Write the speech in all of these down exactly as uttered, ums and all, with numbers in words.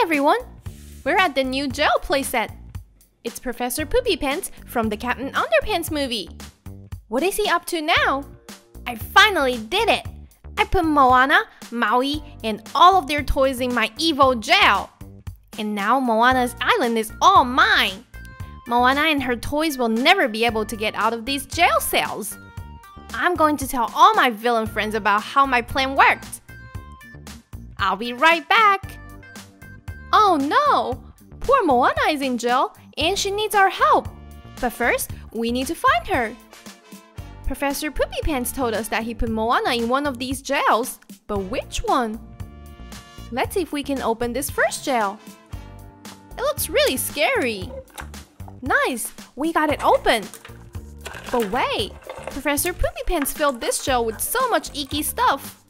everyone! We're at the new gel playset. It's Professor Poopy Pants from the Captain Underpants movie. What is he up to now? I finally did it! I put Moana, Maui, and all of their toys in my evil gel. And now Moana's island is all mine. Moana and her toys will never be able to get out of these jail cells. I'm going to tell all my villain friends about how my plan worked. I'll be right back. Oh no! Poor Moana is in jail and she needs our help. But first, we need to find her. Professor Poopy Pants told us that he put Moana in one of these jails. But which one? Let's see if we can open this first jail. It looks really scary. Nice, we got it open. But wait, Professor Poopy Pants filled this jail with so much icky stuff.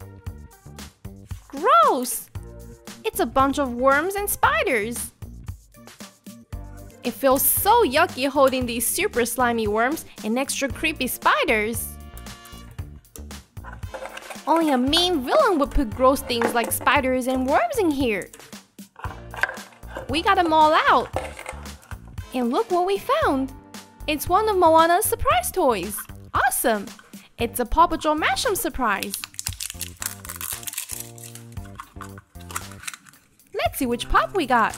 Gross! It's a bunch of worms and spiders. It feels so yucky holding these super slimy worms and extra creepy spiders. Only a mean villain would put gross things like spiders and worms in here. We got them all out. And look what we found. It's one of Moana's surprise toys. Awesome! It's a Paw Patrol Mashem surprise. Let's see which pop we got.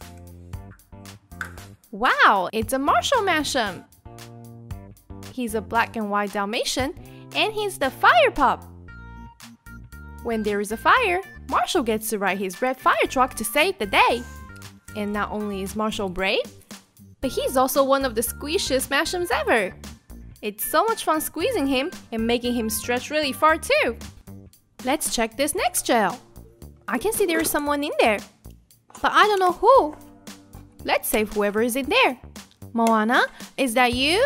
Wow, it's a Marshall Mashem. He's a black and white Dalmatian, and he's the fire pup. When there is a fire, Marshall gets to ride his red fire truck to save the day. And not only is Marshall brave, but he's also one of the squishiest Mashems ever. It's so much fun squeezing him and making him stretch really far too. Let's check this next jail. I can see there is someone in there, but I don't know who. Let's save whoever is in there. Moana, is that you?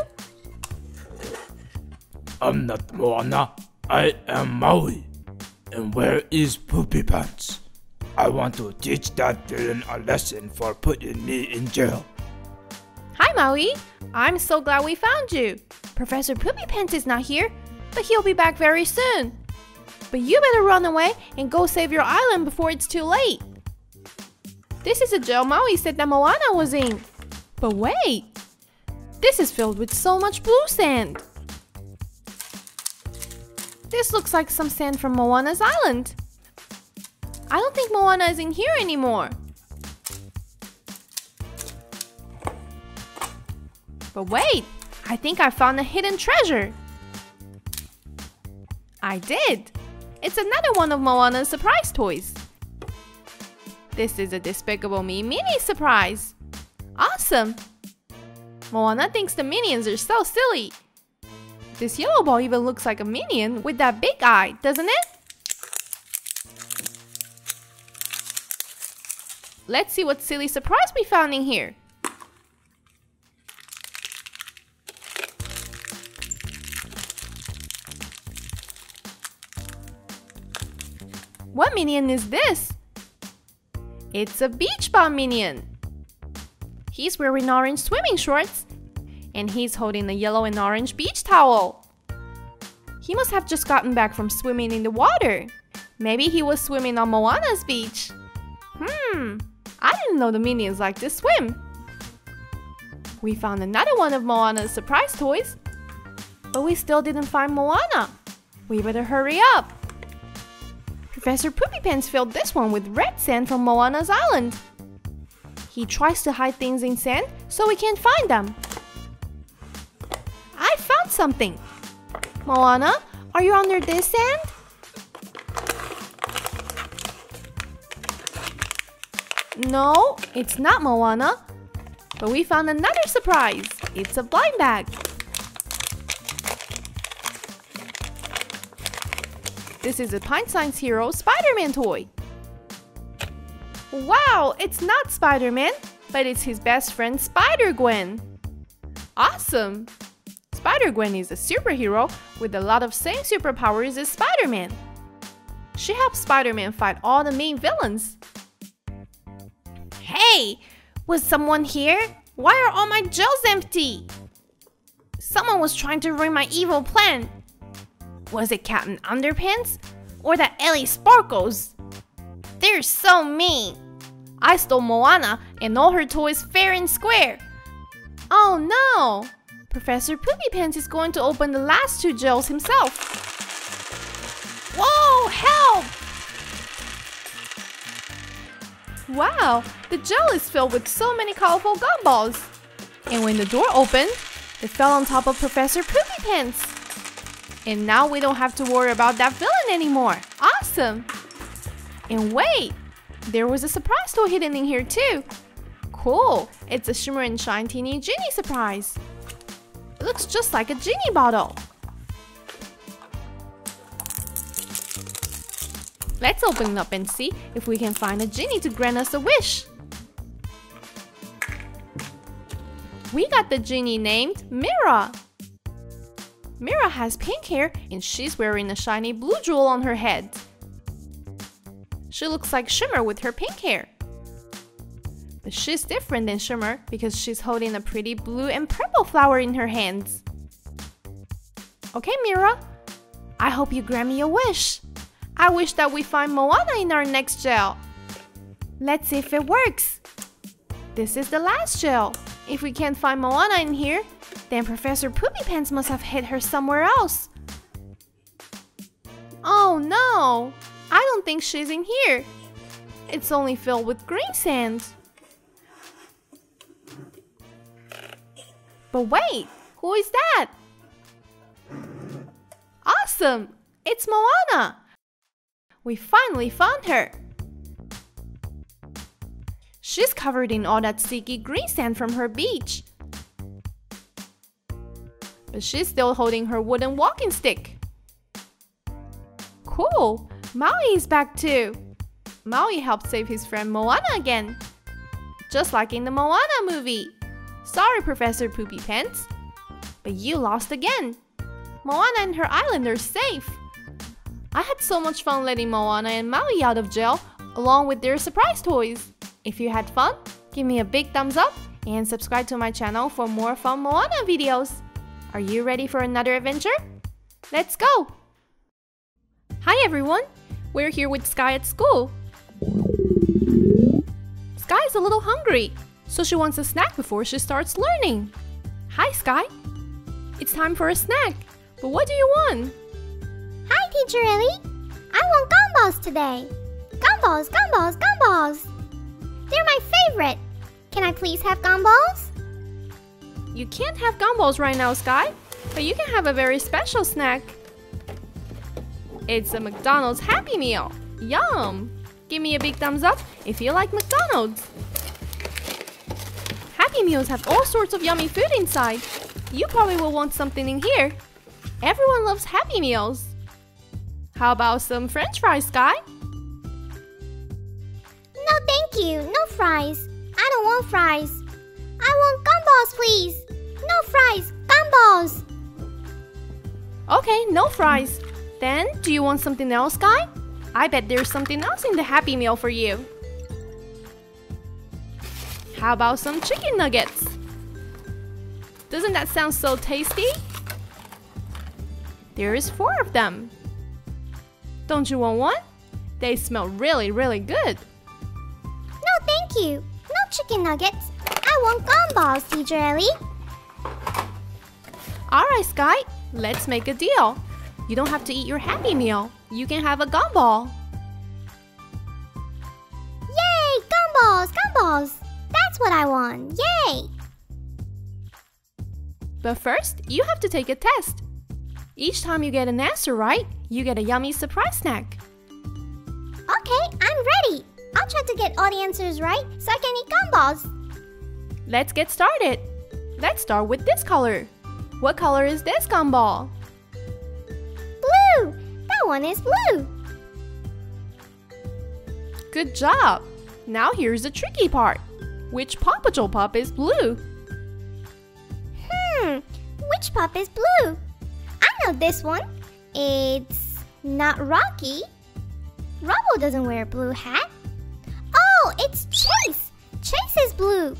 I'm not Moana. I am Maui. And where is Poopy Pants? I want to teach that villain a lesson for putting me in jail. Hi Maui, I'm so glad we found you. Professor Poopy Pants is not here, but he'll be back very soon. But you better run away and go save your island before it's too late. This is a jail Maui said that Moana was in. But wait, this is filled with so much blue sand. This looks like some sand from Moana's island. I don't think Moana is in here anymore. But wait, I think I found a hidden treasure. I did. It's another one of Moana's surprise toys. This is a Despicable Me mini surprise. Awesome! Moana thinks the minions are so silly. This yellow ball even looks like a minion with that big eye, doesn't it? Let's see what silly surprise we found in here. What minion is this? It's a beach ball minion. He's wearing orange swimming shorts and he's holding a yellow and orange beach towel. He must have just gotten back from swimming in the water. Maybe he was swimming on Moana's beach. Hmm, I didn't know the minions like to swim. We found another one of Moana's surprise toys, but we still didn't find Moana. We better hurry up. Professor Poopy Pants filled this one with red sand from Moana's island. He tries to hide things in sand so we can't find them. I found something. Moana, are you under this sand? No, it's not Moana. But we found another surprise. It's a blind bag. This is a Pine Science Hero Spider-Man toy. Wow, it's not Spider-Man, but it's his best friend Spider-Gwen. Awesome! Spider-Gwen is a superhero with a lot of same superpowers as Spider-Man. She helps Spider-Man fight all the main villains. Hey! Was someone here? Why are all my gels empty? Someone was trying to ruin my evil plan. Was it Captain Underpants? Or that Ellie Sparkles? They're so mean. I stole Moana and all her toys fair and square. Oh no! Professor Poopy Pants is going to open the last two gels himself. Whoa, help! Wow, the gel is filled with so many colorful gumballs. And when the door opened, it fell on top of Professor Poopy Pants. And now we don't have to worry about that villain anymore. Awesome! And wait, there was a surprise toy hidden in here too. Cool, it's a Shimmer and Shine Teeny Genie surprise. It looks just like a genie bottle. Let's open it up and see if we can find a genie to grant us a wish. We got the genie named Mira. Mira has pink hair and she's wearing a shiny blue jewel on her head. She looks like Shimmer with her pink hair. But she's different than Shimmer because she's holding a pretty blue and purple flower in her hands. Okay, Mira, I hope you grant me a wish. I wish that we find Moana in our next gel. Let's see if it works. This is the last gel. If we can't find Moana in here, then Professor Poopy Pants must have hid her somewhere else. Oh no! I don't think she's in here. It's only filled with green sand. But wait, who is that? Awesome! It's Moana! We finally found her. She's covered in all that sticky green sand from her beach. But she's still holding her wooden walking stick. Cool! Maui is back too. Maui helped save his friend Moana again. Just like in the Moana movie. Sorry, Professor Poopy Pants. But you lost again. Moana and her island are safe. I had so much fun letting Moana and Maui out of jail, along with their surprise toys. If you had fun, give me a big thumbs up and subscribe to my channel for more fun Moana videos. Are you ready for another adventure? Let's go! Hi everyone! We're here with Sky at school. Sky is a little hungry, so she wants a snack before she starts learning. Hi Sky! It's time for a snack, but what do you want? Hi Teacher Ellie! I want gumballs today! Gumballs, gumballs, gumballs! They're my favorite! Can I please have gumballs? You can't have gumballs right now, Sky, but you can have a very special snack. It's a McDonald's Happy Meal! Yum! Give me a big thumbs up if you like McDonald's! Happy Meals have all sorts of yummy food inside. You probably will want something in here. Everyone loves Happy Meals. How about some French fries, Sky? No thank you, no fries. I don't want fries. I want gumballs, please. No fries, gumballs. Okay, no fries. Then, do you want something else, Sky? I bet there's something else in the Happy Meal for you. How about some chicken nuggets? Doesn't that sound so tasty? There is four of them. Don't you want one? They smell really, really good. No thank you. No chicken nuggets. I want gumballs, Teacher Ellie. Alright, Sky. Let's make a deal. You don't have to eat your Happy Meal. You can have a gumball. Yay! Gumballs! Gumballs! That's what I want. Yay! But first, you have to take a test. Each time you get an answer right, you get a yummy surprise snack. Okay, I'm ready. I'll try to get all the answers right so I can eat gumballs. Let's get started. Let's start with this color. What color is this gumball? Blue! That one is blue. Good job. Now here's the tricky part. Which Paw Patrol pup is blue? Hmm, which pup is blue? I know this one. It's not Rocky. Rubble doesn't wear a blue hat. Oh, it's Chase! Chase is blue.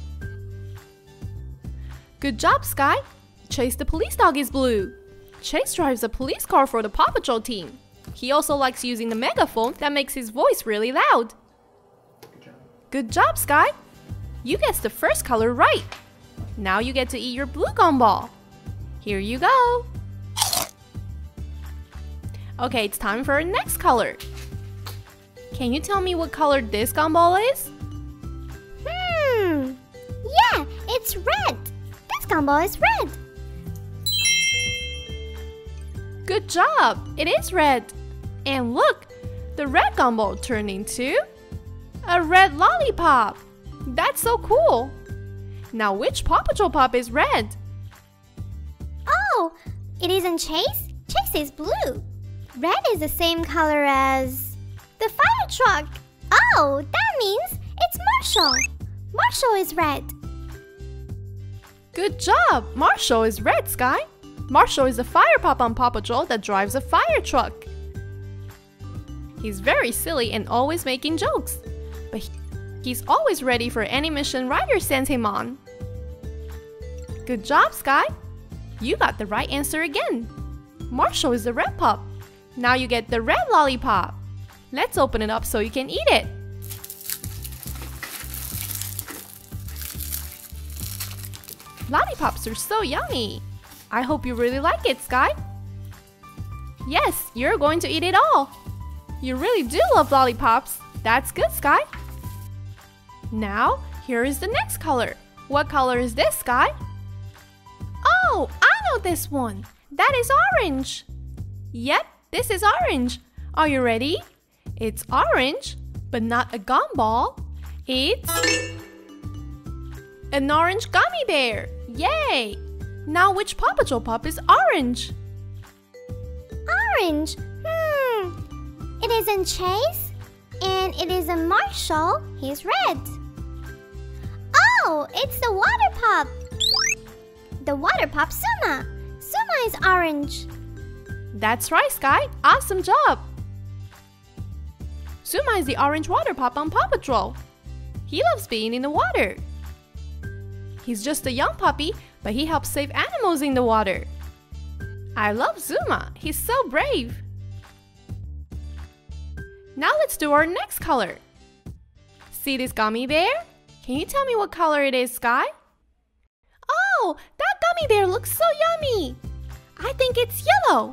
Good job, Sky. Chase the police dog is blue. Chase drives a police car for the Paw Patrol team. He also likes using the megaphone that makes his voice really loud. Good job. Good job, Sky! You guessed the first color right. Now you get to eat your blue gumball. Here you go. Okay, it's time for our next color. Can you tell me what color this gumball is? Hmm. Yeah, it's red. This gumball is red. Good job! It is red. And look, the red gumball turned into a red lollipop. That's so cool. Now which Paw Patrol Pop is red? Oh, it isn't Chase? Chase is blue. Red is the same color as the fire truck. Oh, that means it's Marshall. Marshall is red. Good job! Marshall is red, Sky. Marshall is a fire pop on Paw Patrol that drives a fire truck. He's very silly and always making jokes, but he, he's always ready for any mission Ryder sends him on. Good job, Sky! You got the right answer again. Marshall is the red pup. Now you get the red lollipop. Let's open it up so you can eat it. Lollipops are so yummy. I hope you really like it, Sky. Yes, you're going to eat it all. You really do love lollipops. That's good, Sky. Now, here is the next color. What color is this, Sky? Oh, I know this one. That is orange. Yep, this is orange. Are you ready? It's orange, but not a gumball. It's an orange gummy bear. Yay! Now which Paw Patrol Pup is orange? Orange? Hmm. It isn't Chase, and it isn't Marshall. He's red. Oh, it's the water pup. The water pup Suma. Suma is orange. That's right, Sky. Awesome job. Suma is the orange water pup on Paw Patrol. He loves being in the water. He's just a young puppy, but he helps save animals in the water. I love Zuma. He's so brave. Now let's do our next color. See this gummy bear? Can you tell me what color it is, Sky? Oh, that gummy bear looks so yummy. I think it's yellow.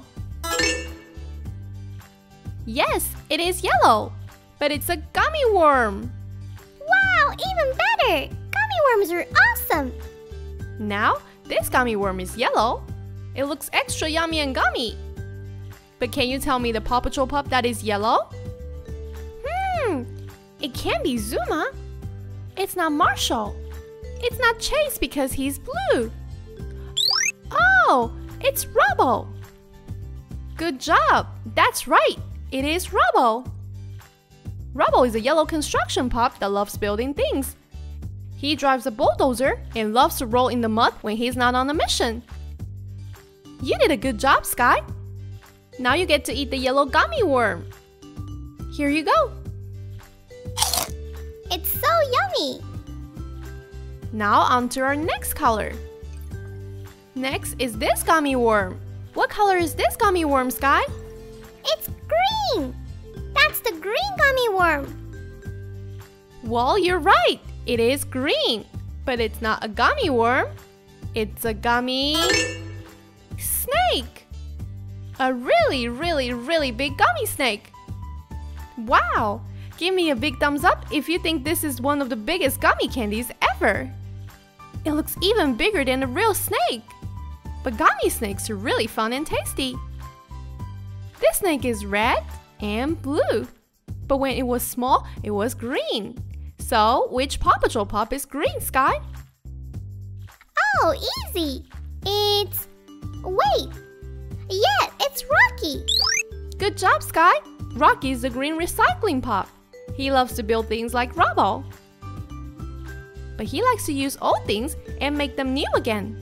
Yes, it is yellow, but it's a gummy worm. Wow, even better. Gummy worms are awesome. Now, this gummy worm is yellow. It looks extra yummy and gummy. But can you tell me the Paw Patrol pup that is yellow? Hmm, it can't be Zuma. It's not Marshall. It's not Chase because he's blue. Oh, it's Rubble. Good job. That's right. It is Rubble. Rubble is a yellow construction pup that loves building things. He drives a bulldozer and loves to roll in the mud when he's not on a mission. You did a good job, Sky. Now you get to eat the yellow gummy worm. Here you go. It's so yummy. Now on to our next color. Next is this gummy worm. What color is this gummy worm, Sky? It's green. That's the green gummy worm. Well, you're right. It is green, but it's not a gummy worm. It's a gummy snake. A really, really, really big gummy snake. Wow! Give me a big thumbs up if you think this is one of the biggest gummy candies ever. It looks even bigger than a real snake. But gummy snakes are really fun and tasty. This snake is red and blue. But when it was small, it was green. So, which Paw Patrol pup is green, Sky? Oh, easy. It's... Wait. Yeah, it's Rocky. Good job, Sky. Rocky is the green recycling pup. He loves to build things like rubble. But he likes to use old things and make them new again.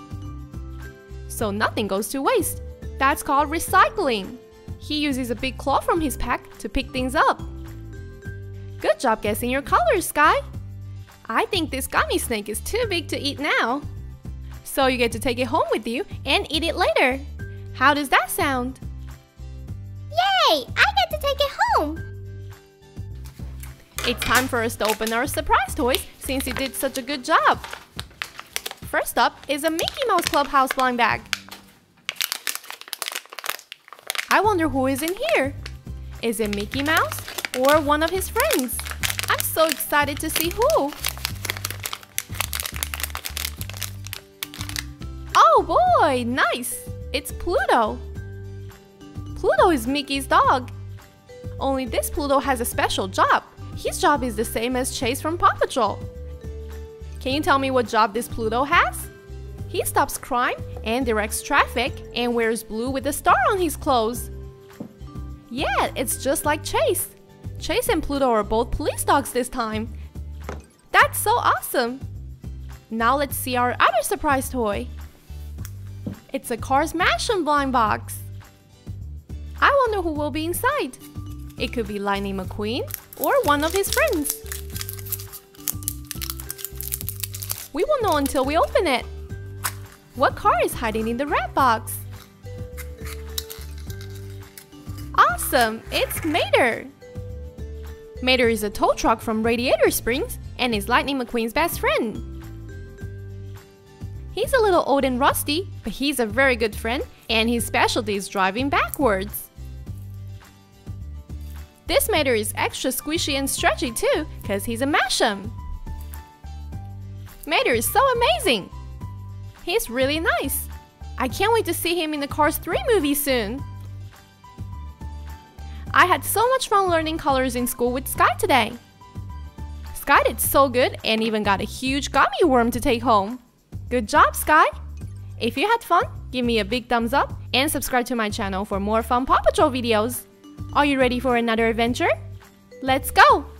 So nothing goes to waste. That's called recycling. He uses a big claw from his pack to pick things up. Good job guessing your colors, Sky. I think this gummy snake is too big to eat now. So you get to take it home with you and eat it later. How does that sound? Yay! I get to take it home. It's time for us to open our surprise toys since you did such a good job. First up is a Mickey Mouse Clubhouse blind bag. I wonder who is in here. Is it Mickey Mouse or one of his friends? I'm so excited to see who. Oh boy, nice! It's Pluto. Pluto is Mickey's dog. Only this Pluto has a special job. His job is the same as Chase from Paw Patrol. Can you tell me what job this Pluto has? He stops crime and directs traffic and wears blue with a star on his clothes. Yeah, it's just like Chase. Chase and Pluto are both police dogs this time. That's so awesome! Now let's see our other surprise toy. It's a Cars Mansion blind box. I wonder who will be inside. It could be Lightning McQueen or one of his friends. We won't know until we open it. What car is hiding in the red box? Awesome! It's Mater! Mater is a tow truck from Radiator Springs and is Lightning McQueen's best friend. He's a little old and rusty, but he's a very good friend and his specialty is driving backwards. This Mater is extra squishy and stretchy too, cause he's a Mash'em. Mater is so amazing! He's really nice. I can't wait to see him in the Cars three movie soon. I had so much fun learning colors in school with Sky today. Sky did so good and even got a huge gummy worm to take home. Good job, Sky! If you had fun, give me a big thumbs up and subscribe to my channel for more fun Paw Patrol videos. Are you ready for another adventure? Let's go!